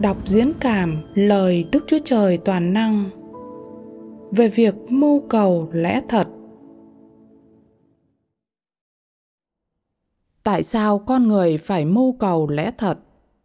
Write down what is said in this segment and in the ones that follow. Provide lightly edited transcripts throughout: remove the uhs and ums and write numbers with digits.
đọc diễn cảm lời Đức Chúa Trời toàn năng về việc mưu cầu lẽ thật. Tại sao con người phải mưu cầu lẽ thật?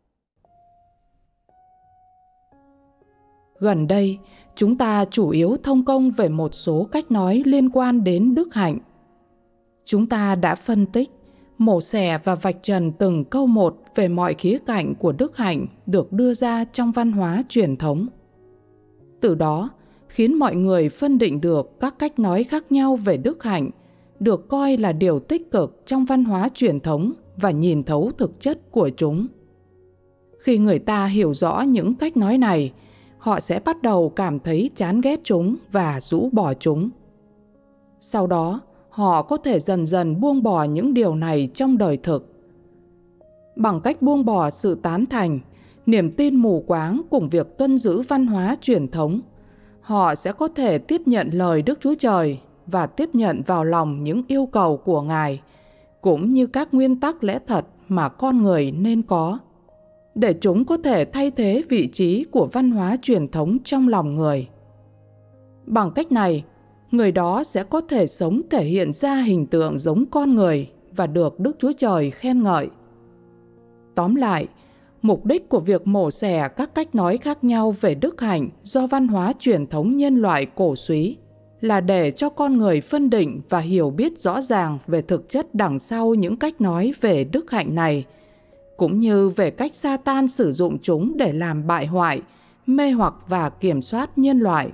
Gần đây, chúng ta chủ yếu thông công về một số cách nói liên quan đến đức hạnh. Chúng ta đã phân tích, mổ xẻ và vạch trần từng câu một về mọi khía cạnh của đức hạnh được đưa ra trong văn hóa truyền thống. Từ đó, khiến mọi người phân định được các cách nói khác nhau về đức hạnh, được coi là điều tích cực trong văn hóa truyền thống và nhìn thấu thực chất của chúng. Khi người ta hiểu rõ những cách nói này, họ sẽ bắt đầu cảm thấy chán ghét chúng và rũ bỏ chúng. Sau đó, họ có thể dần dần buông bỏ những điều này trong đời thực. Bằng cách buông bỏ sự tán thành, niềm tin mù quáng cùng việc tuân giữ văn hóa truyền thống, họ sẽ có thể tiếp nhận lời Đức Chúa Trời và tiếp nhận vào lòng những yêu cầu của Ngài, cũng như các nguyên tắc lẽ thật mà con người nên có, để chúng có thể thay thế vị trí của văn hóa truyền thống trong lòng người. Bằng cách này, người đó sẽ có thể sống thể hiện ra hình tượng giống con người và được Đức Chúa Trời khen ngợi. Tóm lại, mục đích của việc mổ xẻ các cách nói khác nhau về đức hạnh do văn hóa truyền thống nhân loại cổ súy là để cho con người phân định và hiểu biết rõ ràng về thực chất đằng sau những cách nói về đức hạnh này, cũng như về cách Sa-tan sử dụng chúng để làm bại hoại, mê hoặc và kiểm soát nhân loại.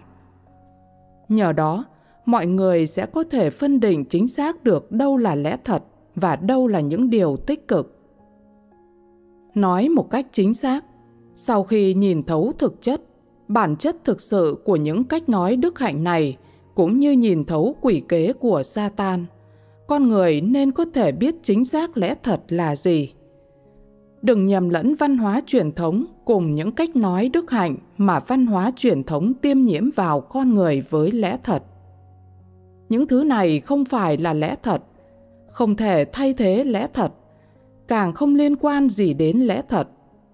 Nhờ đó, mọi người sẽ có thể phân định chính xác được đâu là lẽ thật và đâu là những điều tích cực. Nói một cách chính xác, sau khi nhìn thấu thực chất, bản chất thực sự của những cách nói đức hạnh này, cũng như nhìn thấu quỷ kế của Sa-tan, con người nên có thể biết chính xác lẽ thật là gì. Đừng nhầm lẫn văn hóa truyền thống cùng những cách nói đức hạnh mà văn hóa truyền thống tiêm nhiễm vào con người với lẽ thật. Những thứ này không phải là lẽ thật, không thể thay thế lẽ thật, càng không liên quan gì đến lẽ thật.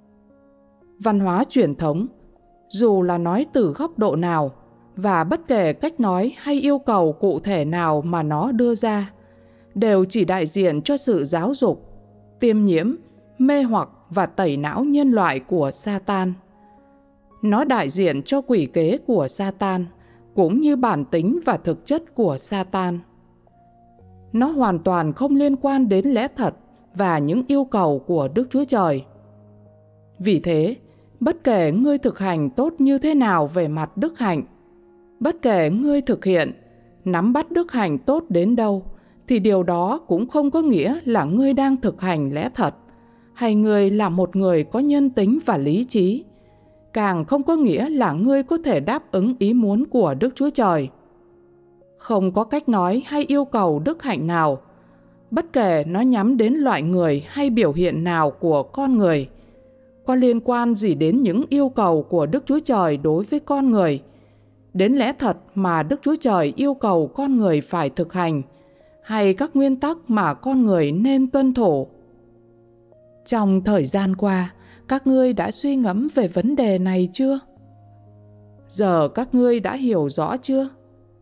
Văn hóa truyền thống, dù là nói từ góc độ nào và bất kể cách nói hay yêu cầu cụ thể nào mà nó đưa ra, đều chỉ đại diện cho sự giáo dục, tiêm nhiễm, mê hoặc và tẩy não nhân loại của Sa-tan. Nó đại diện cho quỷ kế của Sa-tan, cũng như bản tính và thực chất của Sa-tan. Nó hoàn toàn không liên quan đến lẽ thật và những yêu cầu của Đức Chúa Trời. Vì thế, bất kể ngươi thực hành tốt như thế nào về mặt đức hạnh, bất kể ngươi thực hiện, nắm bắt đức hạnh tốt đến đâu, thì điều đó cũng không có nghĩa là ngươi đang thực hành lẽ thật, hay ngươi là một người có nhân tính và lý trí, càng không có nghĩa là ngươi có thể đáp ứng ý muốn của Đức Chúa Trời. Không có cách nói hay yêu cầu đức hạnh nào, bất kể nó nhắm đến loại người hay biểu hiện nào của con người, có liên quan gì đến những yêu cầu của Đức Chúa Trời đối với con người, đến lẽ thật mà Đức Chúa Trời yêu cầu con người phải thực hành, hay các nguyên tắc mà con người nên tuân thủ. Trong thời gian qua, các ngươi đã suy ngẫm về vấn đề này chưa? Giờ các ngươi đã hiểu rõ chưa?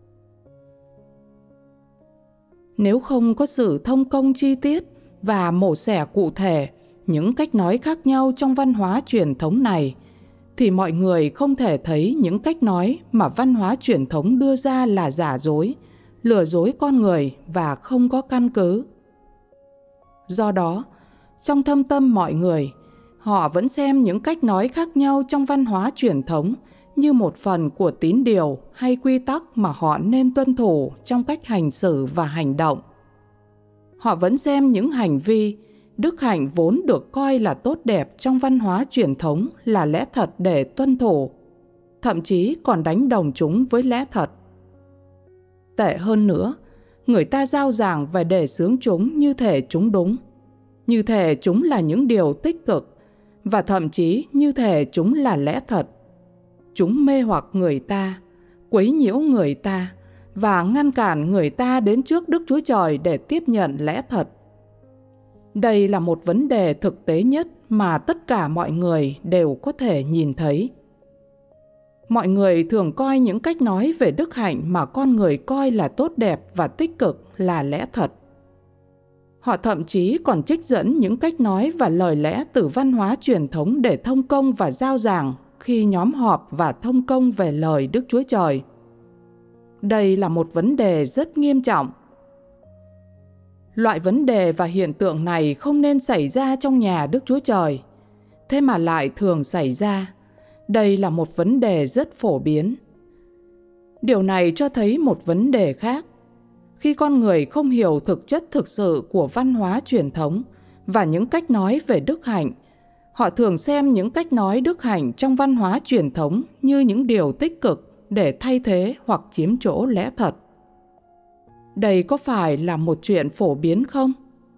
Nếu không có sự thông công chi tiết và mổ xẻ cụ thể những cách nói khác nhau trong văn hóa truyền thống này, thì mọi người không thể thấy những cách nói mà văn hóa truyền thống đưa ra là giả dối, lừa dối con người và không có căn cứ. Do đó, trong thâm tâm mọi người, họ vẫn xem những cách nói khác nhau trong văn hóa truyền thống như một phần của tín điều hay quy tắc mà họ nên tuân thủ trong cách hành xử và hành động. Họ vẫn xem những hành vi, đức hạnh vốn được coi là tốt đẹp trong văn hóa truyền thống là lẽ thật để tuân thủ, thậm chí còn đánh đồng chúng với lẽ thật. Tệ hơn nữa, người ta rao giảng về đề xướng chúng như thể chúng đúng, như thể chúng là những điều tích cực, và thậm chí như thể chúng là lẽ thật. Chúng mê hoặc người ta, quấy nhiễu người ta và ngăn cản người ta đến trước Đức Chúa Trời để tiếp nhận lẽ thật. Đây là một vấn đề thực tế nhất mà tất cả mọi người đều có thể nhìn thấy. Mọi người thường coi những cách nói về đức hạnh mà con người coi là tốt đẹp và tích cực là lẽ thật. Họ thậm chí còn trích dẫn những cách nói và lời lẽ từ văn hóa truyền thống để thông công và giao giảng khi nhóm họp và thông công về lời Đức Chúa Trời. Đây là một vấn đề rất nghiêm trọng. Loại vấn đề và hiện tượng này không nên xảy ra trong nhà Đức Chúa Trời, thế mà lại thường xảy ra. Đây là một vấn đề rất phổ biến. Điều này cho thấy một vấn đề khác. Khi con người không hiểu thực chất thực sự của văn hóa truyền thống và những cách nói về đức hạnh, họ thường xem những cách nói đức hạnh trong văn hóa truyền thống như những điều tích cực để thay thế hoặc chiếm chỗ lẽ thật. Đây có phải là một chuyện phổ biến không?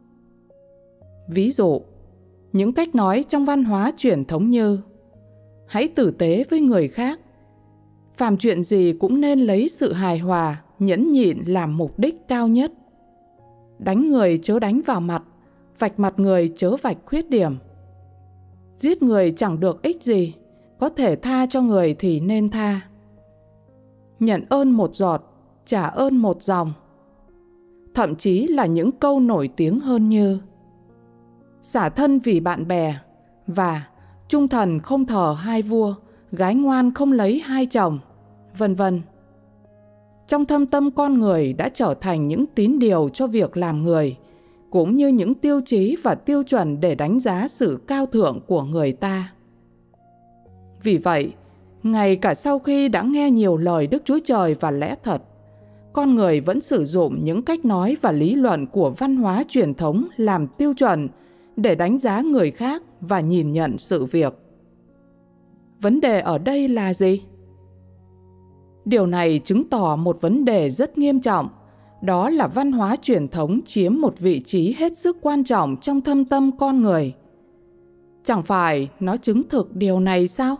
Ví dụ, những cách nói trong văn hóa truyền thống như hãy tử tế với người khác, phàm chuyện gì cũng nên lấy sự hài hòa, nhẫn nhịn làm mục đích cao nhất, đánh người chớ đánh vào mặt, vạch mặt người chớ vạch khuyết điểm, giết người chẳng được ích gì, có thể tha cho người thì nên tha, nhận ơn một giọt, trả ơn một dòng. Thậm chí là những câu nổi tiếng hơn như xả thân vì bạn bè và trung thần không thờ hai vua, gái ngoan không lấy hai chồng, vân vân. Trong thâm tâm con người đã trở thành những tín điều cho việc làm người, cũng như những tiêu chí và tiêu chuẩn để đánh giá sự cao thượng của người ta. Vì vậy, ngay cả sau khi đã nghe nhiều lời Đức Chúa Trời và lẽ thật, con người vẫn sử dụng những cách nói và lý luận của văn hóa truyền thống làm tiêu chuẩn để đánh giá người khác và nhìn nhận sự việc. Vấn đề ở đây là gì? Điều này chứng tỏ một vấn đề rất nghiêm trọng, đó là văn hóa truyền thống chiếm một vị trí hết sức quan trọng trong thâm tâm con người. Chẳng phải nó chứng thực điều này sao?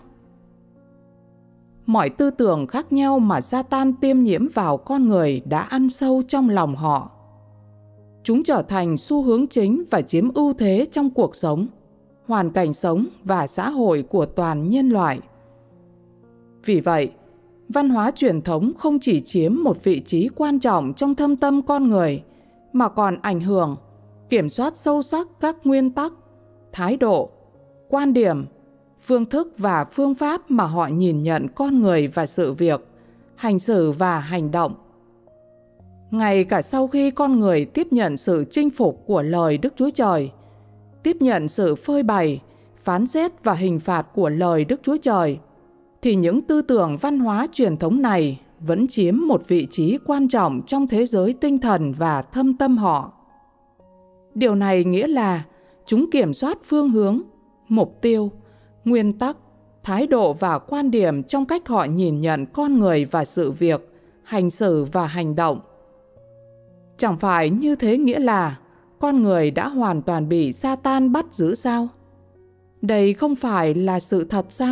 Mọi tư tưởng khác nhau mà Sa-tan tiêm nhiễm vào con người đã ăn sâu trong lòng họ. Chúng trở thành xu hướng chính và chiếm ưu thế trong cuộc sống, hoàn cảnh sống và xã hội của toàn nhân loại. Vì vậy, văn hóa truyền thống không chỉ chiếm một vị trí quan trọng trong thâm tâm con người, mà còn ảnh hưởng, kiểm soát sâu sắc các nguyên tắc, thái độ, quan điểm, phương thức và phương pháp mà họ nhìn nhận con người và sự việc, hành xử và hành động. Ngay cả sau khi con người tiếp nhận sự chinh phục của lời Đức Chúa Trời, tiếp nhận sự phơi bày, phán xét và hình phạt của lời Đức Chúa Trời, thì những tư tưởng văn hóa truyền thống này vẫn chiếm một vị trí quan trọng trong thế giới tinh thần và thâm tâm họ. Điều này nghĩa là chúng kiểm soát phương hướng, mục tiêu, nguyên tắc, thái độ và quan điểm trong cách họ nhìn nhận con người và sự việc, hành xử và hành động. Chẳng phải như thế nghĩa là con người đã hoàn toàn bị Sa-tan bắt giữ sao? Đây không phải là sự thật sao?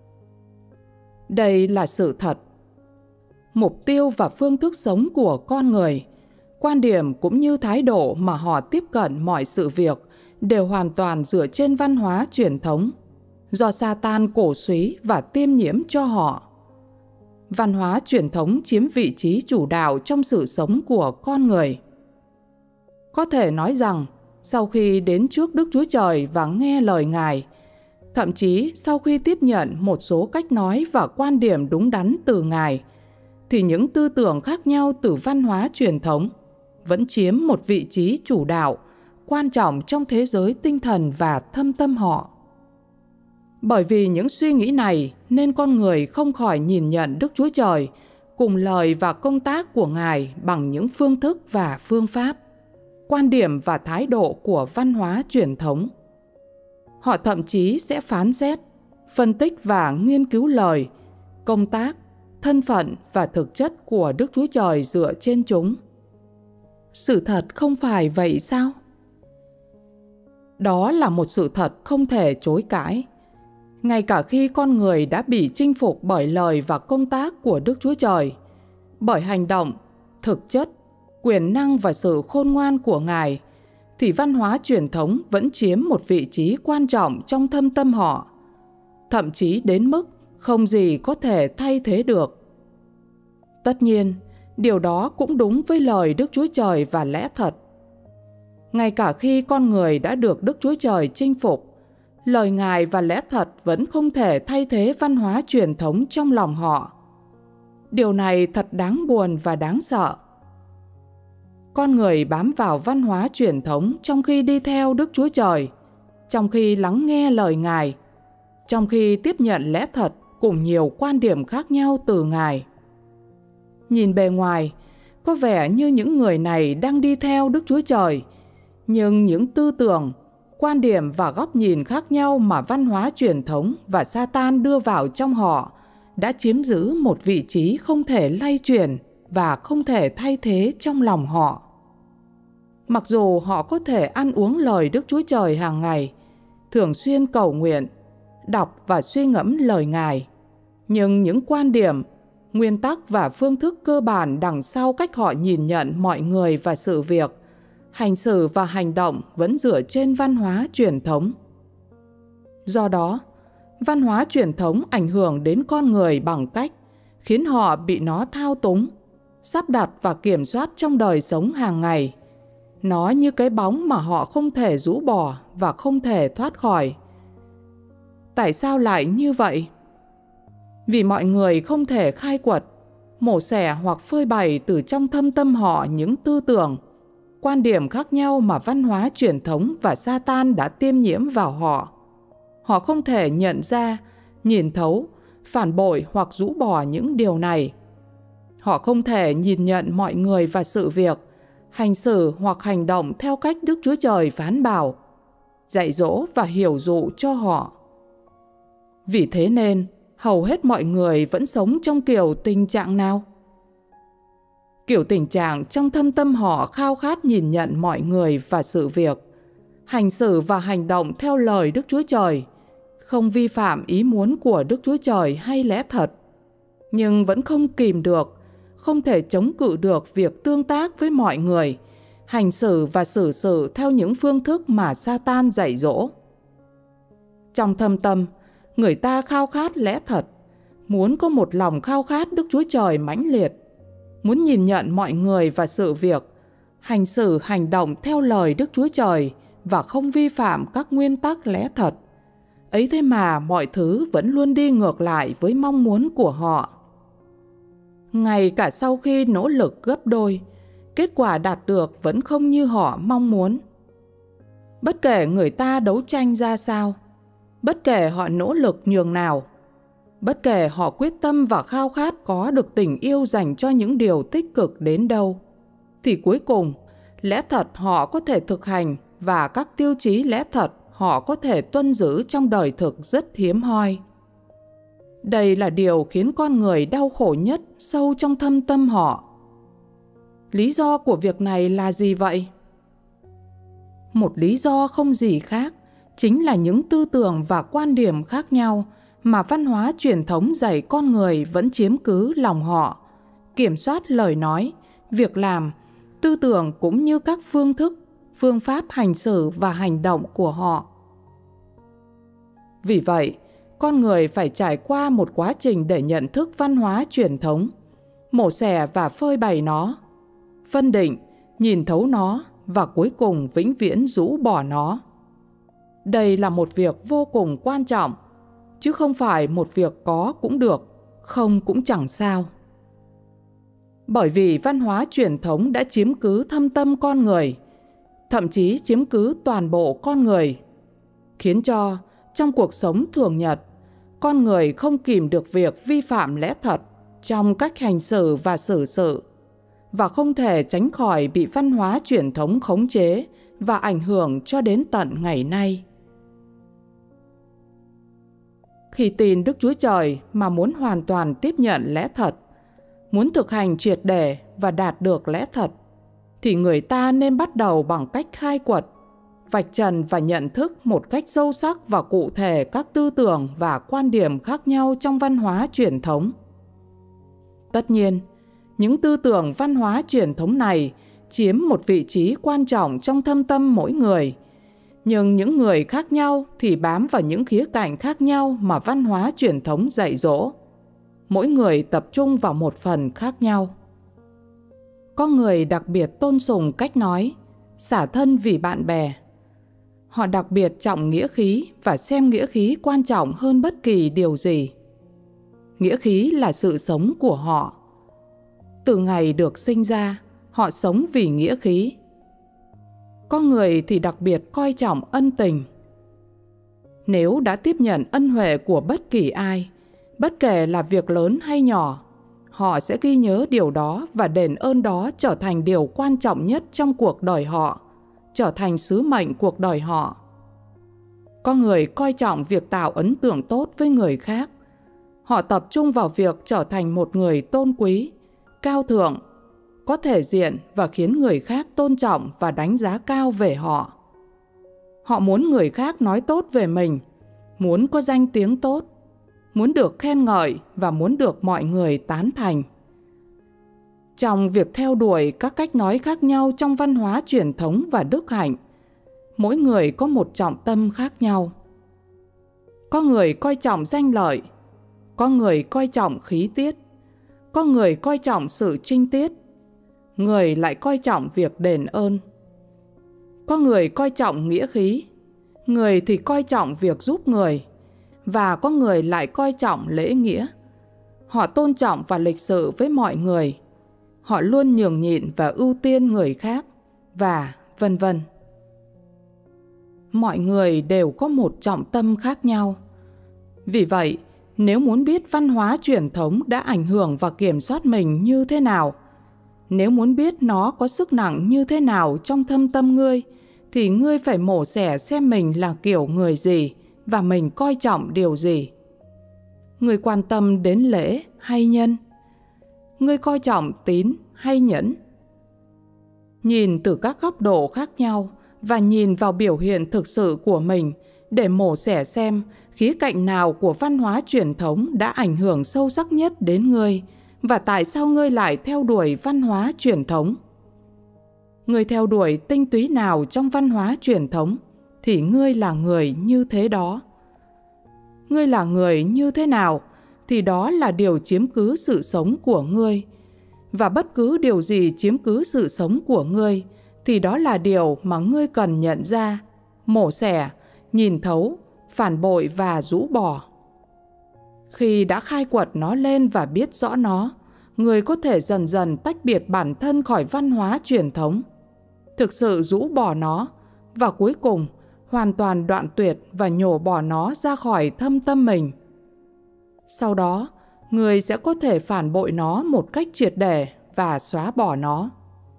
Đây là sự thật. Mục tiêu và phương thức sống của con người, quan điểm cũng như thái độ mà họ tiếp cận mọi sự việc đều hoàn toàn dựa trên văn hóa truyền thống, do Sa-tan cổ suý và tiêm nhiễm cho họ. Văn hóa truyền thống chiếm vị trí chủ đạo trong sự sống của con người. Có thể nói rằng, sau khi đến trước Đức Chúa Trời và nghe lời Ngài, thậm chí sau khi tiếp nhận một số cách nói và quan điểm đúng đắn từ Ngài, thì những tư tưởng khác nhau từ văn hóa truyền thống vẫn chiếm một vị trí chủ đạo, quan trọng trong thế giới tinh thần và thâm tâm họ. Bởi vì những suy nghĩ này nên con người không khỏi nhìn nhận Đức Chúa Trời cùng lời và công tác của Ngài bằng những phương thức và phương pháp, quan điểm và thái độ của văn hóa truyền thống. Họ thậm chí sẽ phán xét, phân tích và nghiên cứu lời, công tác, thân phận và thực chất của Đức Chúa Trời dựa trên chúng. Sự thật không phải vậy sao? Đó là một sự thật không thể chối cãi. Ngay cả khi con người đã bị chinh phục bởi lời và công tác của Đức Chúa Trời, bởi hành động, thực chất, quyền năng và sự khôn ngoan của Ngài, thì văn hóa truyền thống vẫn chiếm một vị trí quan trọng trong thâm tâm họ, thậm chí đến mức không gì có thể thay thế được. Tất nhiên, điều đó cũng đúng với lời Đức Chúa Trời và lẽ thật. Ngay cả khi con người đã được Đức Chúa Trời chinh phục, lời Ngài và lẽ thật vẫn không thể thay thế văn hóa truyền thống trong lòng họ. Điều này thật đáng buồn và đáng sợ. Con người bám vào văn hóa truyền thống trong khi đi theo Đức Chúa Trời, trong khi lắng nghe lời Ngài, trong khi tiếp nhận lẽ thật cùng nhiều quan điểm khác nhau từ Ngài. Nhìn bề ngoài, có vẻ như những người này đang đi theo Đức Chúa Trời, nhưng những tư tưởng, quan điểm và góc nhìn khác nhau mà văn hóa truyền thống và Sa-tan đưa vào trong họ đã chiếm giữ một vị trí không thể lay chuyển và không thể thay thế trong lòng họ. Mặc dù họ có thể ăn uống lời Đức Chúa Trời hàng ngày, thường xuyên cầu nguyện, đọc và suy ngẫm lời Ngài, nhưng những quan điểm, nguyên tắc và phương thức cơ bản đằng sau cách họ nhìn nhận mọi người và sự việc, hành xử và hành động vẫn dựa trên văn hóa truyền thống. Do đó, văn hóa truyền thống ảnh hưởng đến con người bằng cách khiến họ bị nó thao túng, sắp đặt và kiểm soát trong đời sống hàng ngày. Nó như cái bóng mà họ không thể rũ bỏ và không thể thoát khỏi. Tại sao lại như vậy? Vì mọi người không thể khai quật, mổ xẻ hoặc phơi bày từ trong thâm tâm họ những tư tưởng, quan điểm khác nhau mà văn hóa truyền thống và Sa-tan đã tiêm nhiễm vào họ. Họ không thể nhận ra, nhìn thấu, phản bội hoặc rũ bỏ những điều này. Họ không thể nhìn nhận mọi người và sự việc, hành xử hoặc hành động theo cách Đức Chúa Trời phán bảo, dạy dỗ và hiểu dụ cho họ. Vì thế nên, hầu hết mọi người vẫn sống trong kiểu tình trạng nào? Kiểu tình trạng trong thâm tâm họ khao khát nhìn nhận mọi người và sự việc, hành xử và hành động theo lời Đức Chúa Trời, không vi phạm ý muốn của Đức Chúa Trời hay lẽ thật, nhưng vẫn không kìm được, không thể chống cự được việc tương tác với mọi người, hành xử và xử sự theo những phương thức mà Sa-tan dạy dỗ. Trong thâm tâm, người ta khao khát lẽ thật, muốn có một lòng khao khát Đức Chúa Trời mãnh liệt, muốn nhìn nhận mọi người và sự việc, hành xử hành động theo lời Đức Chúa Trời và không vi phạm các nguyên tắc lẽ thật. Ấy thế mà mọi thứ vẫn luôn đi ngược lại với mong muốn của họ. Ngay cả sau khi nỗ lực gấp đôi, kết quả đạt được vẫn không như họ mong muốn. Bất kể người ta đấu tranh ra sao, bất kể họ nỗ lực nhường nào, bất kể họ quyết tâm và khao khát có được tình yêu dành cho những điều tích cực đến đâu, thì cuối cùng, lẽ thật họ có thể thực hành và các tiêu chí lẽ thật họ có thể tuân giữ trong đời thực rất hiếm hoi. Đây là điều khiến con người đau khổ nhất sâu trong thâm tâm họ. Lý do của việc này là gì vậy? Một lý do không gì khác, chính là những tư tưởng và quan điểm khác nhau mà văn hóa truyền thống dạy con người vẫn chiếm cứ lòng họ, kiểm soát lời nói, việc làm, tư tưởng cũng như các phương thức, phương pháp hành xử và hành động của họ. Vì vậy, con người phải trải qua một quá trình để nhận thức văn hóa truyền thống, mổ xẻ và phơi bày nó, phân định, nhìn thấu nó và cuối cùng vĩnh viễn rũ bỏ nó. Đây là một việc vô cùng quan trọng, chứ không phải một việc có cũng được, không cũng chẳng sao. Bởi vì văn hóa truyền thống đã chiếm cứ thâm tâm con người, thậm chí chiếm cứ toàn bộ con người, khiến cho trong cuộc sống thường nhật, con người không kìm được việc vi phạm lẽ thật trong cách hành xử và xử sự, và không thể tránh khỏi bị văn hóa truyền thống khống chế và ảnh hưởng cho đến tận ngày nay. Khi tin Đức Chúa Trời mà muốn hoàn toàn tiếp nhận lẽ thật, muốn thực hành triệt để và đạt được lẽ thật, thì người ta nên bắt đầu bằng cách khai quật, vạch trần và nhận thức một cách sâu sắc và cụ thể các tư tưởng và quan điểm khác nhau trong văn hóa truyền thống. Tất nhiên, những tư tưởng văn hóa truyền thống này chiếm một vị trí quan trọng trong thâm tâm mỗi người. Nhưng những người khác nhau thì bám vào những khía cạnh khác nhau mà văn hóa truyền thống dạy dỗ. Mỗi người tập trung vào một phần khác nhau. Có người đặc biệt tôn sùng cách nói, xả thân vì bạn bè. Họ đặc biệt trọng nghĩa khí và xem nghĩa khí quan trọng hơn bất kỳ điều gì. Nghĩa khí là sự sống của họ. Từ ngày được sinh ra, họ sống vì nghĩa khí. Có người thì đặc biệt coi trọng ân tình. Nếu đã tiếp nhận ân huệ của bất kỳ ai, bất kể là việc lớn hay nhỏ, họ sẽ ghi nhớ điều đó và đền ơn đó trở thành điều quan trọng nhất trong cuộc đời họ, trở thành sứ mệnh cuộc đời họ. Có người coi trọng việc tạo ấn tượng tốt với người khác. Họ tập trung vào việc trở thành một người tôn quý, cao thượng, có thể diện và khiến người khác tôn trọng và đánh giá cao về họ. Họ muốn người khác nói tốt về mình, muốn có danh tiếng tốt, muốn được khen ngợi và muốn được mọi người tán thành. Trong việc theo đuổi các cách nói khác nhau trong văn hóa truyền thống và đức hạnh, mỗi người có một trọng tâm khác nhau. Có người coi trọng danh lợi, có người coi trọng khí tiết, có người coi trọng sự trinh tiết, người lại coi trọng việc đền ơn. Có người coi trọng nghĩa khí, người thì coi trọng việc giúp người, và có người lại coi trọng lễ nghĩa. Họ tôn trọng và lịch sự với mọi người. Họ luôn nhường nhịn và ưu tiên người khác, và vân vân. Mọi người đều có một trọng tâm khác nhau. Vì vậy, nếu muốn biết văn hóa truyền thống đã ảnh hưởng và kiểm soát mình như thế nào, nếu muốn biết nó có sức nặng như thế nào trong thâm tâm ngươi, thì ngươi phải mổ xẻ xem mình là kiểu người gì và mình coi trọng điều gì. Ngươi quan tâm đến lễ hay nhân? Ngươi coi trọng tín hay nhẫn? Nhìn từ các góc độ khác nhau và nhìn vào biểu hiện thực sự của mình để mổ xẻ xem khía cạnh nào của văn hóa truyền thống đã ảnh hưởng sâu sắc nhất đến ngươi và tại sao ngươi lại theo đuổi văn hóa truyền thống. Ngươi theo đuổi tinh túy nào trong văn hóa truyền thống thì ngươi là người như thế đó. Ngươi là người như thế nào thì đó là điều chiếm cứ sự sống của ngươi. Và bất cứ điều gì chiếm cứ sự sống của ngươi thì đó là điều mà ngươi cần nhận ra, mổ xẻ, nhìn thấu, phản bội và rũ bỏ. Khi đã khai quật nó lên và biết rõ nó, người có thể dần dần tách biệt bản thân khỏi văn hóa truyền thống, thực sự rũ bỏ nó và cuối cùng hoàn toàn đoạn tuyệt và nhổ bỏ nó ra khỏi thâm tâm mình. Sau đó, người sẽ có thể phản bội nó một cách triệt để và xóa bỏ nó.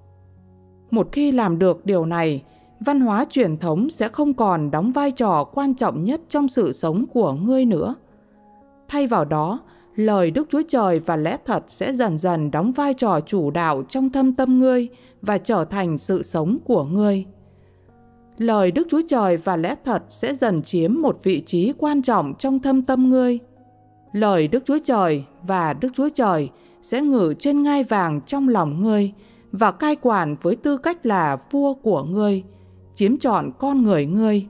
Một khi làm được điều này, văn hóa truyền thống sẽ không còn đóng vai trò quan trọng nhất trong sự sống của ngươi nữa. Thay vào đó, lời Đức Chúa Trời và lẽ thật sẽ dần dần đóng vai trò chủ đạo trong thâm tâm ngươi và trở thành sự sống của ngươi. Lời Đức Chúa Trời và lẽ thật sẽ dần chiếm một vị trí quan trọng trong thâm tâm ngươi. Lời Đức Chúa Trời và Đức Chúa Trời sẽ ngự trên ngai vàng trong lòng ngươi và cai quản với tư cách là vua của ngươi, chiếm trọn con người ngươi.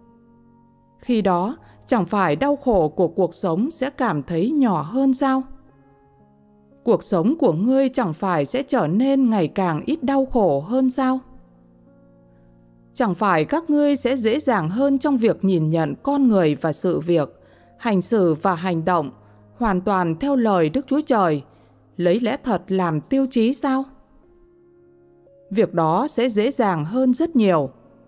Khi đó, chẳng phải đau khổ của cuộc sống sẽ cảm thấy nhỏ hơn sao? Cuộc sống của ngươi chẳng phải sẽ trở nên ngày càng ít đau khổ hơn sao? Chẳng phải các ngươi sẽ dễ dàng hơn trong việc nhìn nhận con người và sự việc, hành xử và hành động hoàn toàn theo lời Đức Chúa Trời, lấy lẽ thật làm tiêu chí sao? Việc đó sẽ dễ dàng hơn rất nhiều.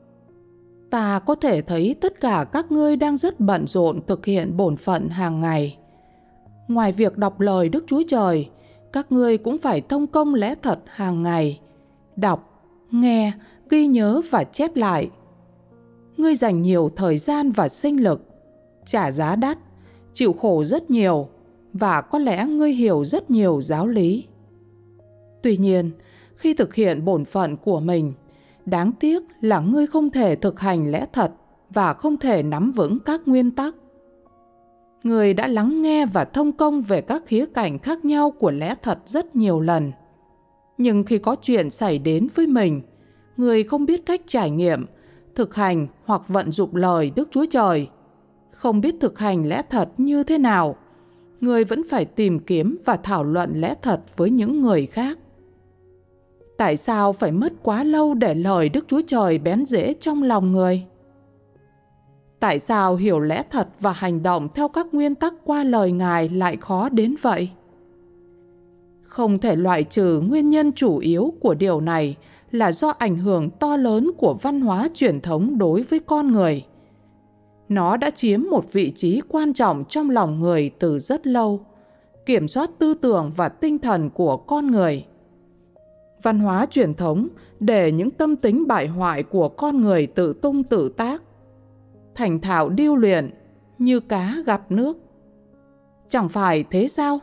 Ta có thể thấy tất cả các ngươi đang rất bận rộn thực hiện bổn phận hàng ngày. Ngoài việc đọc lời Đức Chúa Trời, các ngươi cũng phải thông công lẽ thật hàng ngày, đọc, nghe, ghi nhớ và chép lại. Ngươi dành nhiều thời gian và sinh lực, trả giá đắt, chịu khổ rất nhiều, và có lẽ ngươi hiểu rất nhiều giáo lý. Tuy nhiên, khi thực hiện bổn phận của mình, đáng tiếc là ngươi không thể thực hành lẽ thật và không thể nắm vững các nguyên tắc. Ngươi đã lắng nghe và thông công về các khía cạnh khác nhau của lẽ thật rất nhiều lần. Nhưng khi có chuyện xảy đến với mình, người không biết cách trải nghiệm, thực hành hoặc vận dụng lời Đức Chúa Trời, không biết thực hành lẽ thật như thế nào, người vẫn phải tìm kiếm và thảo luận lẽ thật với những người khác. Tại sao phải mất quá lâu để lời Đức Chúa Trời bén rễ trong lòng người? Tại sao hiểu lẽ thật và hành động theo các nguyên tắc qua lời Ngài lại khó đến vậy? Không thể loại trừ nguyên nhân chủ yếu của điều này là do ảnh hưởng to lớn của văn hóa truyền thống đối với con người. Nó đã chiếm một vị trí quan trọng trong lòng người từ rất lâu, kiểm soát tư tưởng và tinh thần của con người. Văn hóa truyền thống để những tâm tính bại hoại của con người tự tung tự tác, thành thạo điêu luyện như cá gặp nước. Chẳng phải thế sao?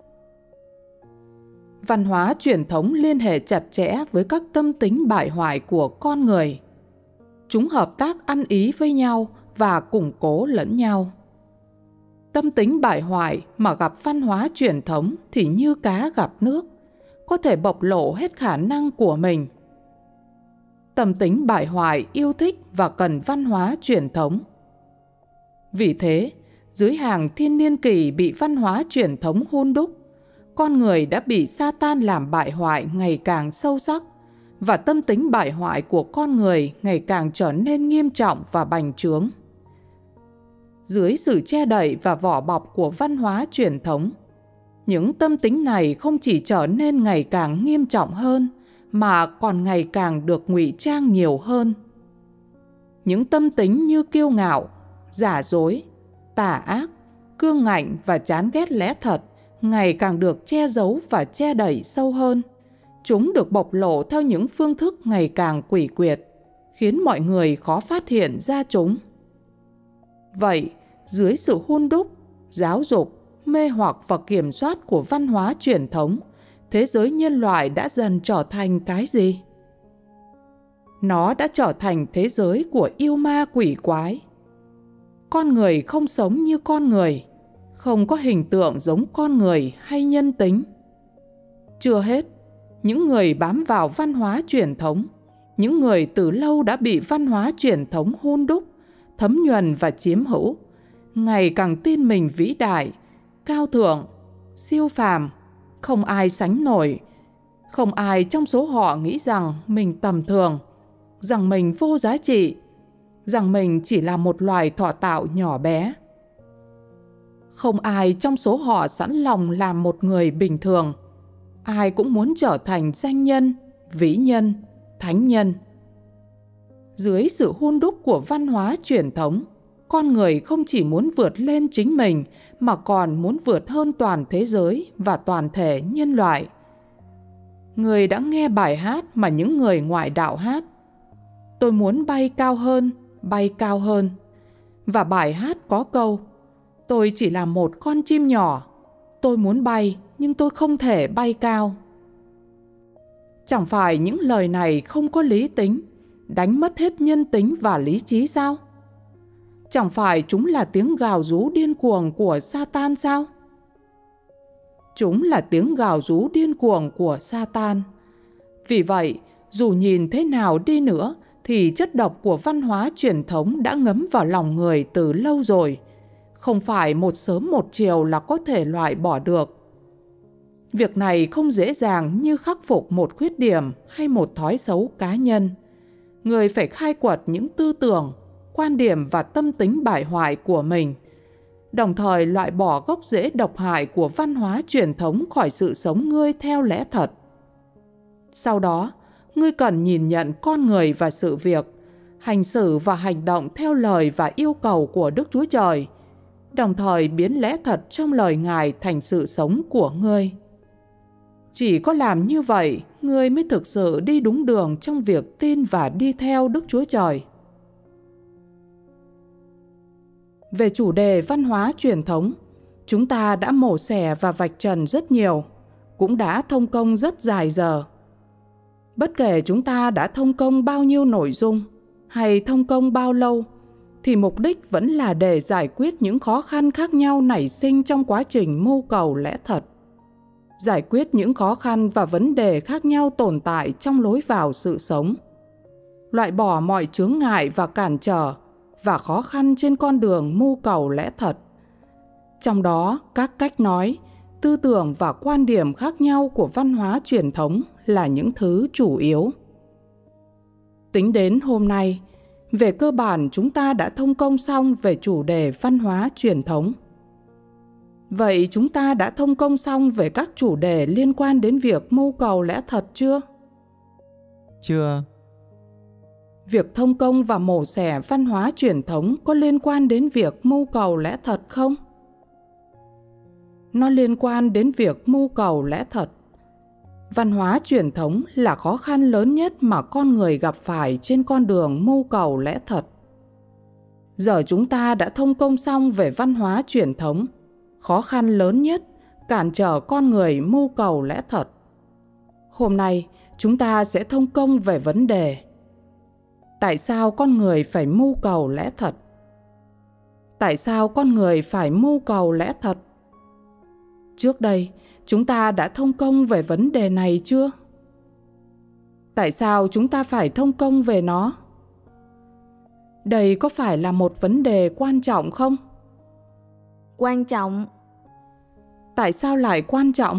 Văn hóa truyền thống liên hệ chặt chẽ với các tâm tính bại hoại của con người. Chúng hợp tác ăn ý với nhau và củng cố lẫn nhau. Tâm tính bại hoại mà gặp văn hóa truyền thống thì như cá gặp nước, có thể bộc lộ hết khả năng của mình. Tâm tính bại hoại yêu thích và cần văn hóa truyền thống. Vì thế, dưới hàng thiên niên kỷ bị văn hóa truyền thống hun đúc, con người đã bị Sa-tan làm bại hoại ngày càng sâu sắc, và tâm tính bại hoại của con người ngày càng trở nên nghiêm trọng và bành trướng. Dưới sự che đậy và vỏ bọc của văn hóa truyền thống, những tâm tính này không chỉ trở nên ngày càng nghiêm trọng hơn, mà còn ngày càng được ngụy trang nhiều hơn. Những tâm tính như kiêu ngạo, giả dối, tà ác, cương ngạnh và chán ghét lẽ thật ngày càng được che giấu và che đậy sâu hơn. Chúng được bộc lộ theo những phương thức ngày càng quỷ quyệt, khiến mọi người khó phát hiện ra chúng. Vậy, dưới sự hun đúc, giáo dục, mê hoặc và kiểm soát của văn hóa truyền thống, thế giới nhân loại đã dần trở thành cái gì? Nó đã trở thành thế giới của yêu ma quỷ quái. Con người không sống như con người, không có hình tượng giống con người hay nhân tính. Chưa hết, những người bám vào văn hóa truyền thống, những người từ lâu đã bị văn hóa truyền thống hun đúc, thấm nhuần và chiếm hữu, ngày càng tin mình vĩ đại, cao thượng, siêu phàm, không ai sánh nổi. Không ai trong số họ nghĩ rằng mình tầm thường, rằng mình vô giá trị, rằng mình chỉ là một loài thọ tạo nhỏ bé. Không ai trong số họ sẵn lòng làm một người bình thường. Ai cũng muốn trở thành danh nhân, vĩ nhân, thánh nhân. Dưới sự hun đúc của văn hóa truyền thống, con người không chỉ muốn vượt lên chính mình mà còn muốn vượt hơn toàn thế giới và toàn thể nhân loại. Người đã nghe bài hát mà những người ngoại đạo hát: "Tôi muốn bay cao hơn, bay cao hơn." Và bài hát có câu: "Tôi chỉ là một con chim nhỏ, tôi muốn bay nhưng tôi không thể bay cao." Chẳng phải những lời này không có lý tính, đánh mất hết nhân tính và lý trí sao? Chẳng phải chúng là tiếng gào rú điên cuồng của Sa-tan sao? Chúng là tiếng gào rú điên cuồng của Sa-tan. Vì vậy, dù nhìn thế nào đi nữa thì chất độc của văn hóa truyền thống đã ngấm vào lòng người từ lâu rồi, không phải một sớm một chiều là có thể loại bỏ được. Việc này không dễ dàng như khắc phục một khuyết điểm hay một thói xấu cá nhân. Người phải khai quật những tư tưởng, quan điểm và tâm tính bại hoại của mình, đồng thời loại bỏ gốc rễ độc hại của văn hóa truyền thống khỏi sự sống ngươi theo lẽ thật. Sau đó, ngươi cần nhìn nhận con người và sự việc, hành xử và hành động theo lời và yêu cầu của Đức Chúa Trời, đồng thời biến lẽ thật trong lời Ngài thành sự sống của ngươi. Chỉ có làm như vậy, ngươi mới thực sự đi đúng đường trong việc tin và đi theo Đức Chúa Trời. Về chủ đề văn hóa truyền thống, chúng ta đã mổ xẻ và vạch trần rất nhiều, cũng đã thông công rất dài giờ. Bất kể chúng ta đã thông công bao nhiêu nội dung hay thông công bao lâu, thì mục đích vẫn là để giải quyết những khó khăn khác nhau nảy sinh trong quá trình mưu cầu lẽ thật. giải quyết những khó khăn và vấn đề khác nhau tồn tại trong lối vào sự sống, loại bỏ mọi chướng ngại và cản trở và khó khăn trên con đường mưu cầu lẽ thật. Trong đó, các cách nói, tư tưởng và quan điểm khác nhau của văn hóa truyền thống là những thứ chủ yếu. Tính đến hôm nay, về cơ bản chúng ta đã thông công xong về chủ đề văn hóa truyền thống. Vậy chúng ta đã thông công xong về các chủ đề liên quan đến việc mưu cầu lẽ thật chưa? Chưa. Việc thông công và mổ xẻ văn hóa truyền thống có liên quan đến việc mưu cầu lẽ thật không? Nó liên quan đến việc mưu cầu lẽ thật. Văn hóa truyền thống là khó khăn lớn nhất mà con người gặp phải trên con đường mưu cầu lẽ thật. Giờ chúng ta đã thông công xong về văn hóa truyền thống, khó khăn lớn nhất cản trở con người mưu cầu lẽ thật. Hôm nay, chúng ta sẽ thông công về vấn đề tại sao con người phải mưu cầu lẽ thật? Tại sao con người phải mưu cầu lẽ thật? Trước đây, chúng ta đã thông công về vấn đề này chưa? Tại sao chúng ta phải thông công về nó? Đây có phải là một vấn đề quan trọng không? Quan trọng. Tại sao lại quan trọng?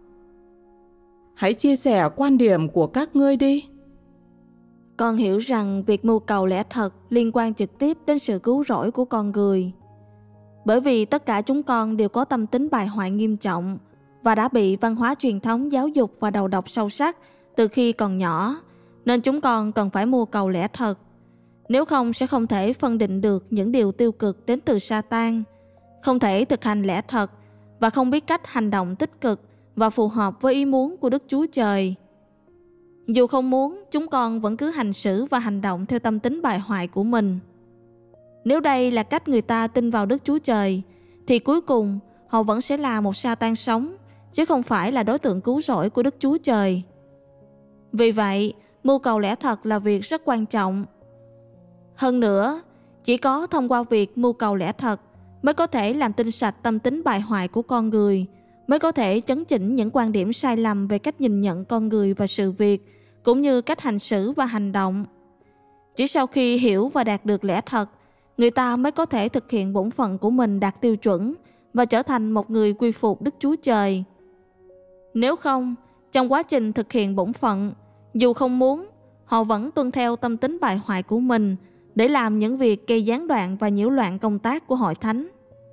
Hãy chia sẻ quan điểm của các ngươi đi. Con hiểu rằng việc mưu cầu lẽ thật liên quan trực tiếp đến sự cứu rỗi của con người. Bởi vì tất cả chúng con đều có tâm tính bại hoại nghiêm trọng và đã bị văn hóa truyền thống giáo dục và đầu độc sâu sắc từ khi còn nhỏ, nên chúng con cần phải mưu cầu lẽ thật. Nếu không sẽ không thể phân định được những điều tiêu cực đến từ Sa-tan, không thể thực hành lẽ thật và không biết cách hành động tích cực và phù hợp với ý muốn của Đức Chúa Trời. Dù không muốn, chúng con vẫn cứ hành xử và hành động theo tâm tính bại hoại của mình. Nếu đây là cách người ta tin vào Đức Chúa Trời, thì cuối cùng họ vẫn sẽ là một Sa-tan sống, chứ không phải là đối tượng cứu rỗi của Đức Chúa Trời. Vì vậy, mưu cầu lẽ thật là việc rất quan trọng. Hơn nữa, chỉ có thông qua việc mưu cầu lẽ thật mới có thể làm tinh sạch tâm tính bại hoại của con người, mới có thể chấn chỉnh những quan điểm sai lầm về cách nhìn nhận con người và sự việc, cũng như cách hành xử và hành động. Chỉ sau khi hiểu và đạt được lẽ thật, người ta mới có thể thực hiện bổn phận của mình đạt tiêu chuẩn và trở thành một người quy phục Đức Chúa Trời. Nếu không, trong quá trình thực hiện bổn phận, dù không muốn, họ vẫn tuân theo tâm tính bại hoại của mình để làm những việc gây gián đoạn và nhiễu loạn công tác của hội thánh.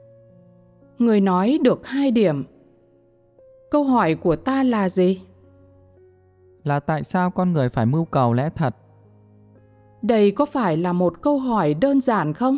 Người nói được 2 điểm. Câu hỏi của ta là gì? Là tại sao con người phải mưu cầu lẽ thật? Đây có phải là một câu hỏi đơn giản không?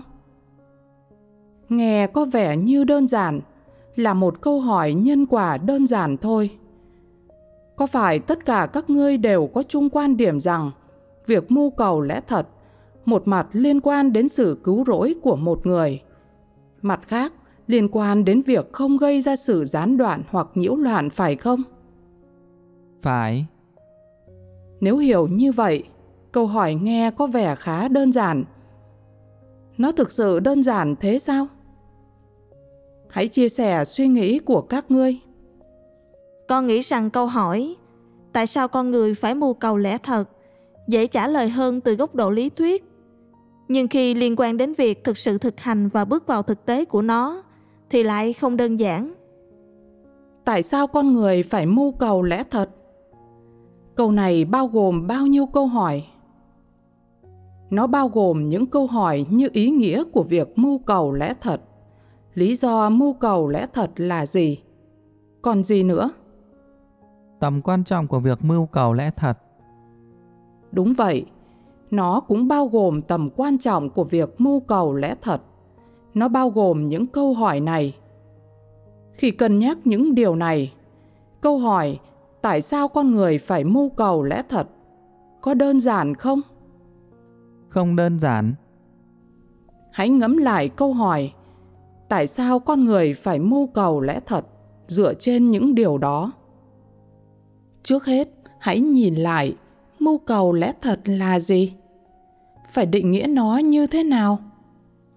Nghe có vẻ như đơn giản, là một câu hỏi nhân quả đơn giản thôi. Có phải tất cả các ngươi đều có chung quan điểm rằng việc mưu cầu lẽ thật, một mặt liên quan đến sự cứu rỗi của một người, mặt khác liên quan đến việc không gây ra sự gián đoạn hoặc nhiễu loạn, phải không? Phải. Nếu hiểu như vậy, câu hỏi nghe có vẻ khá đơn giản. Nó thực sự đơn giản thế sao? Hãy chia sẻ suy nghĩ của các ngươi. Con nghĩ rằng câu hỏi tại sao con người phải mưu cầu lẽ thật dễ trả lời hơn từ góc độ lý thuyết. Nhưng khi liên quan đến việc thực sự thực hành và bước vào thực tế của nó thì lại không đơn giản. Tại sao con người phải mưu cầu lẽ thật? Câu này bao gồm bao nhiêu câu hỏi? Nó bao gồm những câu hỏi như ý nghĩa của việc mưu cầu lẽ thật, lý do mưu cầu lẽ thật là gì, còn gì nữa? Tầm quan trọng của việc mưu cầu lẽ thật. Đúng vậy, nó cũng bao gồm tầm quan trọng của việc mưu cầu lẽ thật. Nó bao gồm những câu hỏi này. Khi cân nhắc những điều này, câu hỏi tại sao con người phải mưu cầu lẽ thật có đơn giản không? Không đơn giản. Hãy ngẫm lại câu hỏi tại sao con người phải mưu cầu lẽ thật dựa trên những điều đó. Trước hết, hãy nhìn lại mưu cầu lẽ thật là gì? Phải định nghĩa nó như thế nào?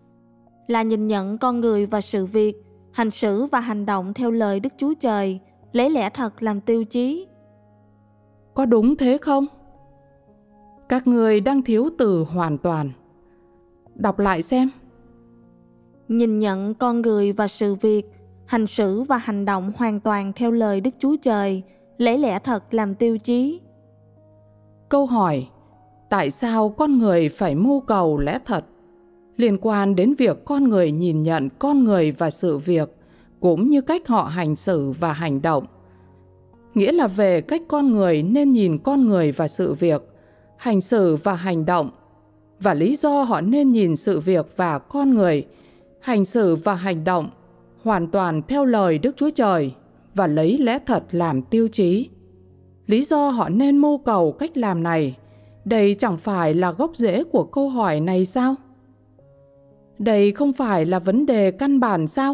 Là nhìn nhận con người và sự việc, hành xử và hành động theo lời Đức Chúa Trời, lấy lẽ thật làm tiêu chí. Có đúng thế không? Các người đang thiếu từ hoàn toàn. Đọc lại xem. Nhìn nhận con người và sự việc, hành xử và hành động hoàn toàn theo lời Đức Chúa Trời, lấy lẽ thật làm tiêu chí. Câu hỏi tại sao con người phải mưu cầu lẽ thật liên quan đến việc con người nhìn nhận con người và sự việc, cũng như cách họ hành xử và hành động. Nghĩa là về cách con người nên nhìn con người và sự việc, hành xử và hành động, và lý do họ nên nhìn sự việc và con người, hành xử và hành động hoàn toàn theo lời Đức Chúa Trời và lấy lẽ thật làm tiêu chí. Lý do họ nên mưu cầu cách làm này, đây chẳng phải là gốc rễ của câu hỏi này sao? Đây không phải là vấn đề căn bản sao?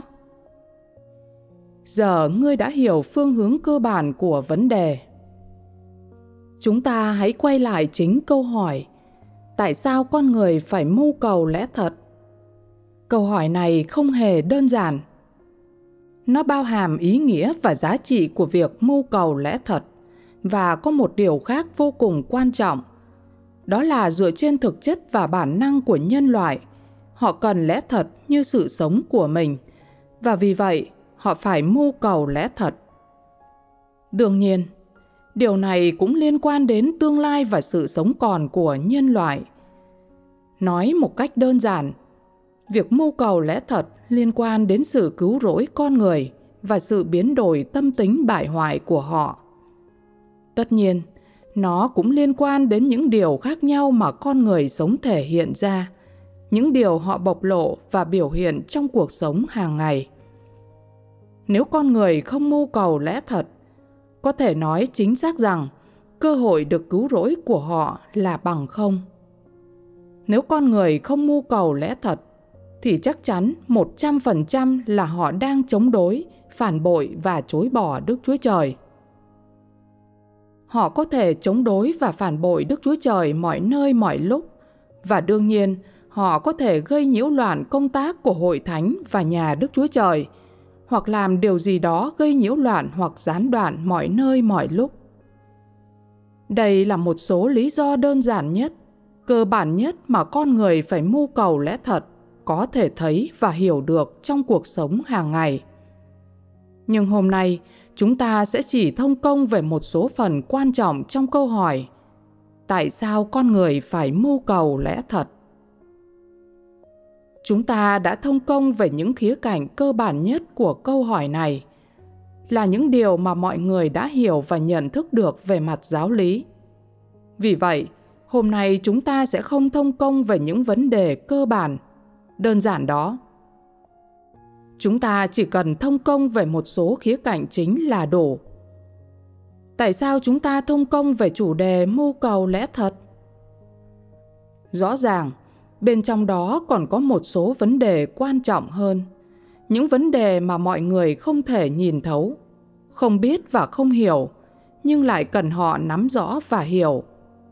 Giờ ngươi đã hiểu phương hướng cơ bản của vấn đề. Chúng ta hãy quay lại chính câu hỏi tại sao con người phải mưu cầu lẽ thật? Câu hỏi này không hề đơn giản. Nó bao hàm ý nghĩa và giá trị của việc mưu cầu lẽ thật, và có một điều khác vô cùng quan trọng. Đó là dựa trên thực chất và bản năng của nhân loại, họ cần lẽ thật như sự sống của mình, và vì vậy họ phải mưu cầu lẽ thật. Đương nhiên, điều này cũng liên quan đến tương lai và sự sống còn của nhân loại. Nói một cách đơn giản, việc mưu cầu lẽ thật liên quan đến sự cứu rỗi con người và sự biến đổi tâm tính bại hoại của họ. Tất nhiên, nó cũng liên quan đến những điều khác nhau mà con người sống thể hiện ra, những điều họ bộc lộ và biểu hiện trong cuộc sống hàng ngày. Nếu con người không mưu cầu lẽ thật, có thể nói chính xác rằng cơ hội được cứu rỗi của họ là bằng không. Nếu con người không mưu cầu lẽ thật, thì chắc chắn 100% là họ đang chống đối, phản bội và chối bỏ Đức Chúa Trời. Họ có thể chống đối và phản bội Đức Chúa Trời mọi nơi mọi lúc, và đương nhiên họ có thể gây nhiễu loạn công tác của hội thánh và nhà Đức Chúa Trời, hoặc làm điều gì đó gây nhiễu loạn hoặc gián đoạn mọi nơi mọi lúc. Đây là một số lý do đơn giản nhất, cơ bản nhất mà con người phải mưu cầu lẽ thật, có thể thấy và hiểu được trong cuộc sống hàng ngày. Nhưng hôm nay, chúng ta sẽ chỉ thông công về một số phần quan trọng trong câu hỏi tại sao con người phải mưu cầu lẽ thật. Chúng ta đã thông công về những khía cạnh cơ bản nhất của câu hỏi này, là những điều mà mọi người đã hiểu và nhận thức được về mặt giáo lý. Vì vậy, hôm nay chúng ta sẽ không thông công về những vấn đề cơ bản, đơn giản đó. Chúng ta chỉ cần thông công về một số khía cạnh chính là đủ. Tại sao chúng ta thông công về chủ đề mưu cầu lẽ thật? Rõ ràng, bên trong đó còn có một số vấn đề quan trọng hơn, những vấn đề mà mọi người không thể nhìn thấu, không biết và không hiểu, nhưng lại cần họ nắm rõ và hiểu.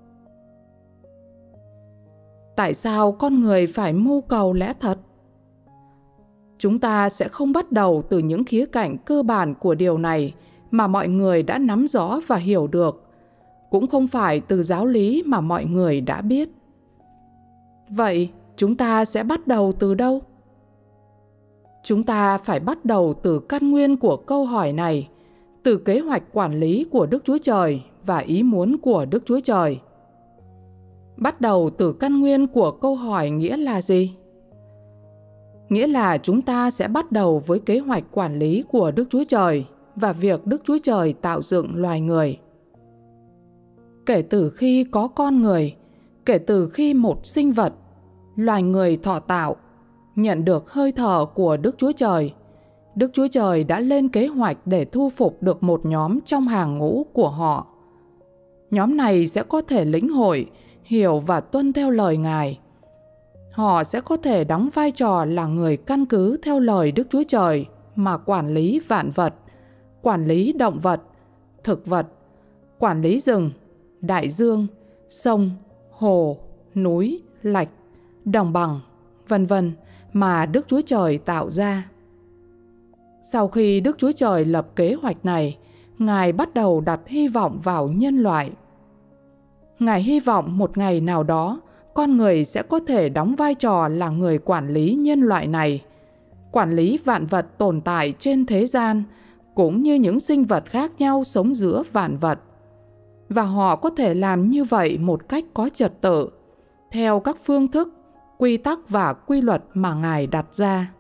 Tại sao con người phải mưu cầu lẽ thật? Chúng ta sẽ không bắt đầu từ những khía cạnh cơ bản của điều này mà mọi người đã nắm rõ và hiểu được, cũng không phải từ giáo lý mà mọi người đã biết. Vậy, chúng ta sẽ bắt đầu từ đâu? Chúng ta phải bắt đầu từ căn nguyên của câu hỏi này, từ kế hoạch quản lý của Đức Chúa Trời và ý muốn của Đức Chúa Trời. Bắt đầu từ căn nguyên của câu hỏi nghĩa là gì? Nghĩa là chúng ta sẽ bắt đầu với kế hoạch quản lý của Đức Chúa Trời và việc Đức Chúa Trời tạo dựng loài người. Kể từ khi có con người, kể từ khi một sinh vật, loài người thọ tạo, nhận được hơi thở của Đức Chúa Trời, Đức Chúa Trời đã lên kế hoạch để thu phục được một nhóm trong hàng ngũ của họ. Nhóm này sẽ có thể lĩnh hội, hiểu và tuân theo lời Ngài. Họ sẽ có thể đóng vai trò là người căn cứ theo lời Đức Chúa Trời mà quản lý vạn vật, quản lý động vật, thực vật, quản lý rừng, đại dương, sông, hồ, núi, lạch, đồng bằng, vân vân mà Đức Chúa Trời tạo ra. Sau khi Đức Chúa Trời lập kế hoạch này, Ngài bắt đầu đặt hy vọng vào nhân loại. Ngài hy vọng một ngày nào đó, con người sẽ có thể đóng vai trò là người quản lý nhân loại này, quản lý vạn vật tồn tại trên thế gian, cũng như những sinh vật khác nhau sống giữa vạn vật. Và họ có thể làm như vậy một cách có trật tự, theo các phương thức, quy tắc và quy luật mà Ngài đặt ra.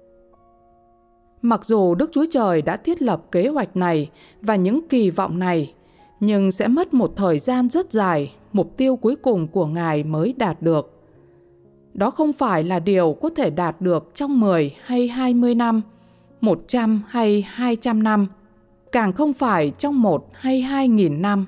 Mặc dù Đức Chúa Trời đã thiết lập kế hoạch này và những kỳ vọng này, nhưng sẽ mất một thời gian rất dài, mục tiêu cuối cùng của Ngài mới đạt được. Đó không phải là điều có thể đạt được trong 10 hay 20 năm, 100 hay 200 năm, càng không phải trong 1 hay 2.000 năm.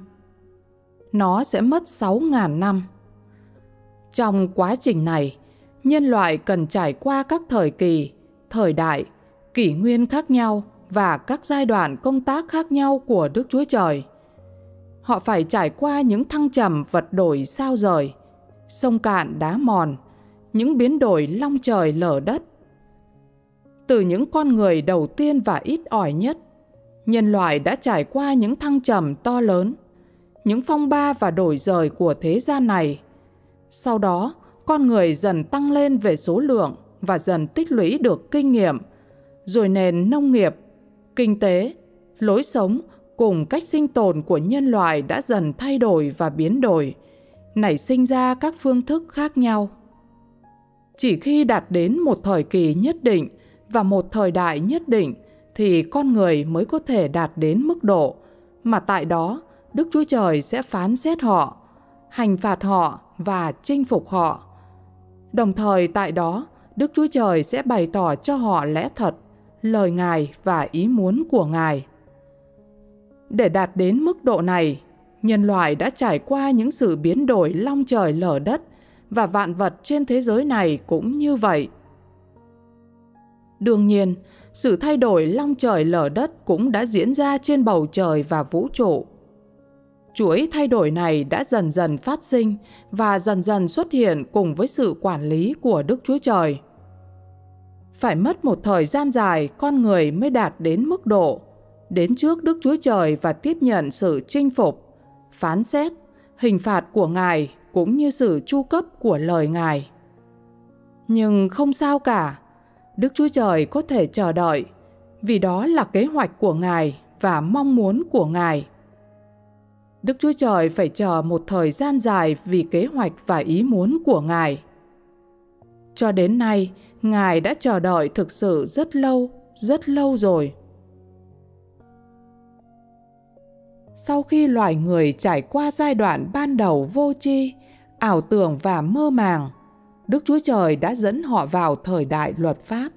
Nó sẽ mất 6.000 năm. Trong quá trình này, nhân loại cần trải qua các thời kỳ, thời đại, kỷ nguyên khác nhau và các giai đoạn công tác khác nhau của Đức Chúa Trời. Họ phải trải qua những thăng trầm vật đổi sao rời, sông cạn đá mòn, những biến đổi long trời lở đất. Từ những con người đầu tiên và ít ỏi nhất, nhân loại đã trải qua những thăng trầm to lớn, những phong ba và đổi dời của thế gian này. Sau đó, con người dần tăng lên về số lượng và dần tích lũy được kinh nghiệm, rồi nền nông nghiệp, kinh tế, lối sống cùng cách sinh tồn của nhân loại đã dần thay đổi và biến đổi, nảy sinh ra các phương thức khác nhau. Chỉ khi đạt đến một thời kỳ nhất định và một thời đại nhất định thì con người mới có thể đạt đến mức độ mà tại đó Đức Chúa Trời sẽ phán xét họ, hành phạt họ và chinh phục họ. Đồng thời tại đó, Đức Chúa Trời sẽ bày tỏ cho họ lẽ thật, lời Ngài và ý muốn của Ngài. Để đạt đến mức độ này, nhân loại đã trải qua những sự biến đổi long trời lở đất và vạn vật trên thế giới này cũng như vậy. Đương nhiên, sự thay đổi long trời lở đất cũng đã diễn ra trên bầu trời và vũ trụ. Chuỗi thay đổi này đã dần dần phát sinh và dần dần xuất hiện cùng với sự quản lý của Đức Chúa Trời. Phải mất một thời gian dài con người mới đạt đến mức độ đến trước Đức Chúa Trời và tiếp nhận sự chinh phục, phán xét, hình phạt của Ngài cũng như sự chu cấp của lời Ngài. Nhưng không sao cả, Đức Chúa Trời có thể chờ đợi, vì đó là kế hoạch của Ngài và mong muốn của Ngài. Đức Chúa Trời phải chờ một thời gian dài vì kế hoạch và ý muốn của Ngài. Cho đến nay, Ngài đã chờ đợi thực sự rất lâu rồi. Sau khi loài người trải qua giai đoạn ban đầu vô tri, ảo tưởng và mơ màng, Đức Chúa Trời đã dẫn họ vào thời đại luật pháp.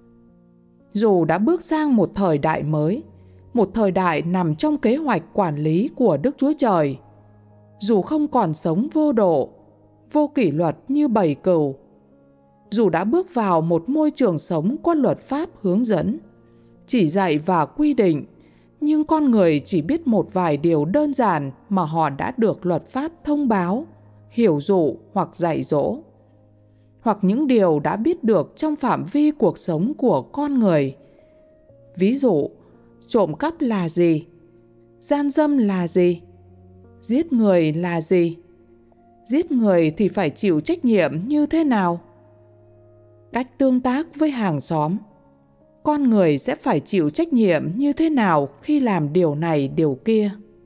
Dù đã bước sang một thời đại mới, một thời đại nằm trong kế hoạch quản lý của Đức Chúa Trời, dù không còn sống vô độ, vô kỷ luật như bầy cừu, dù đã bước vào một môi trường sống có luật pháp hướng dẫn, chỉ dạy và quy định, nhưng con người chỉ biết một vài điều đơn giản mà họ đã được luật pháp thông báo, hiểu dụ hoặc dạy dỗ, hoặc những điều đã biết được trong phạm vi cuộc sống của con người. Ví dụ, trộm cắp là gì? Gian dâm là gì? Giết người là gì? Giết người thì phải chịu trách nhiệm như thế nào? Cách tương tác với hàng xóm. Con người sẽ phải chịu trách nhiệm như thế nào khi làm điều này điều kia?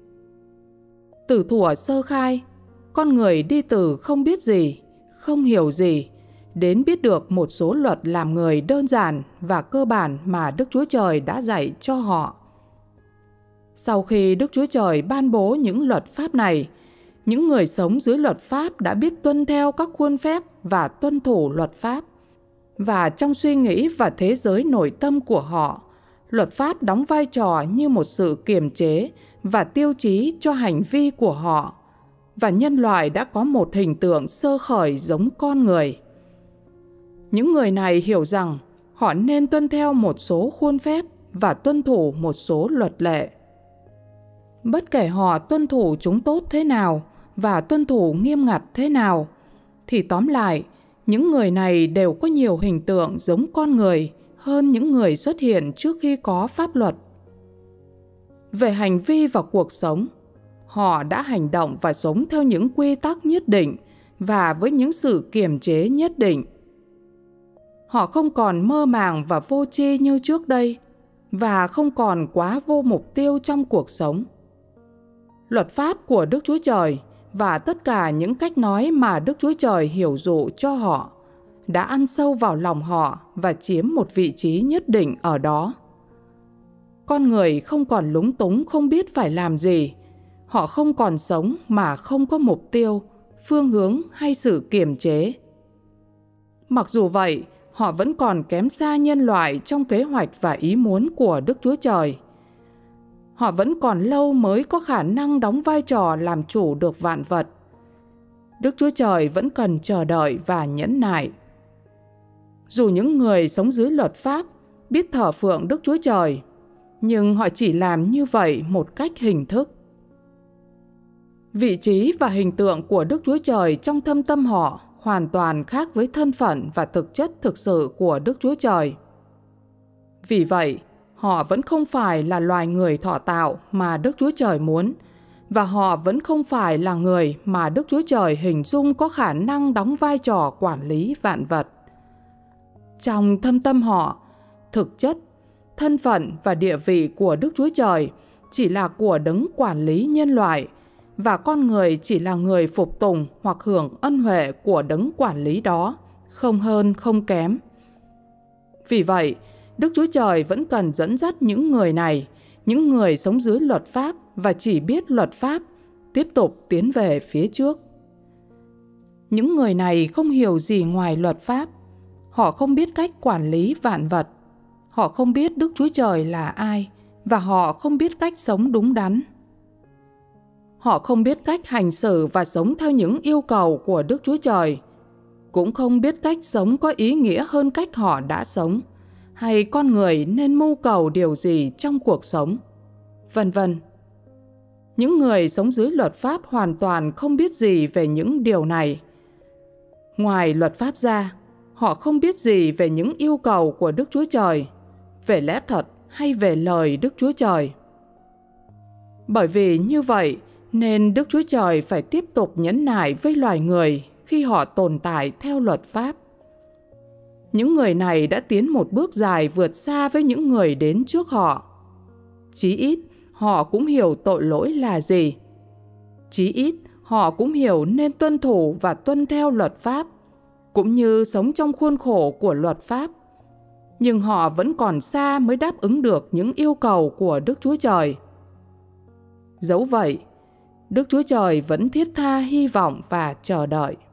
Từ thuở sơ khai, con người đi từ không biết gì, không hiểu gì, đến biết được một số luật làm người đơn giản và cơ bản mà Đức Chúa Trời đã dạy cho họ. Sau khi Đức Chúa Trời ban bố những luật pháp này, những người sống dưới luật pháp đã biết tuân theo các khuôn phép và tuân thủ luật pháp. Và trong suy nghĩ và thế giới nội tâm của họ, luật pháp đóng vai trò như một sự kiềm chế và tiêu chí cho hành vi của họ, và nhân loại đã có một hình tượng sơ khởi giống con người. Những người này hiểu rằng họ nên tuân theo một số khuôn phép và tuân thủ một số luật lệ. Bất kể họ tuân thủ chúng tốt thế nào và tuân thủ nghiêm ngặt thế nào, thì tóm lại, những người này đều có nhiều hình tượng giống con người hơn những người xuất hiện trước khi có pháp luật. về hành vi và cuộc sống. Họ đã hành động và sống theo những quy tắc nhất định và với những sự kiềm chế nhất định. Họ không còn mơ màng và vô tri như trước đây và không còn quá vô mục tiêu trong cuộc sống. Luật pháp của Đức Chúa Trời và tất cả những cách nói mà Đức Chúa Trời hiểu dụ cho họ đã ăn sâu vào lòng họ và chiếm một vị trí nhất định ở đó. Con người không còn lúng túng không biết phải làm gì. Họ không còn sống mà không có mục tiêu, phương hướng hay sự kiềm chế. Mặc dù vậy, họ vẫn còn kém xa nhân loại trong kế hoạch và ý muốn của Đức Chúa Trời. Họ vẫn còn lâu mới có khả năng đóng vai trò làm chủ được vạn vật. Đức Chúa Trời vẫn cần chờ đợi và nhẫn nại. Dù những người sống dưới luật pháp biết thờ phượng Đức Chúa Trời, nhưng họ chỉ làm như vậy một cách hình thức. Vị trí và hình tượng của Đức Chúa Trời trong thâm tâm họ hoàn toàn khác với thân phận và thực chất thực sự của Đức Chúa Trời. Vì vậy, họ vẫn không phải là loài người thọ tạo mà Đức Chúa Trời muốn, và họ vẫn không phải là người mà Đức Chúa Trời hình dung có khả năng đóng vai trò quản lý vạn vật. Trong thâm tâm họ, thực chất, thân phận và địa vị của Đức Chúa Trời chỉ là của đấng quản lý nhân loại, và con người chỉ là người phục tùng hoặc hưởng ân huệ của đấng quản lý đó, không hơn không kém. Vì vậy, Đức Chúa Trời vẫn cần dẫn dắt những người này, những người sống dưới luật pháp và chỉ biết luật pháp, tiếp tục tiến về phía trước. Những người này không hiểu gì ngoài luật pháp. Họ không biết cách quản lý vạn vật. Họ không biết Đức Chúa Trời là ai, và họ không biết cách sống đúng đắn. Họ không biết cách hành xử và sống theo những yêu cầu của Đức Chúa Trời, cũng không biết cách sống có ý nghĩa hơn cách họ đã sống, hay con người nên mưu cầu điều gì trong cuộc sống, vân vân. Những người sống dưới luật pháp hoàn toàn không biết gì về những điều này. Ngoài luật pháp ra, họ không biết gì về những yêu cầu của Đức Chúa Trời, về lẽ thật hay về lời Đức Chúa Trời. Bởi vì như vậy, nên Đức Chúa Trời phải tiếp tục nhẫn nại với loài người khi họ tồn tại theo luật pháp. Những người này đã tiến một bước dài vượt xa với những người đến trước họ. Chí ít, họ cũng hiểu tội lỗi là gì. Chí ít, họ cũng hiểu nên tuân thủ và tuân theo luật pháp, cũng như sống trong khuôn khổ của luật pháp. Nhưng họ vẫn còn xa mới đáp ứng được những yêu cầu của Đức Chúa Trời. Dẫu vậy, Đức Chúa Trời vẫn thiết tha hy vọng và chờ đợi.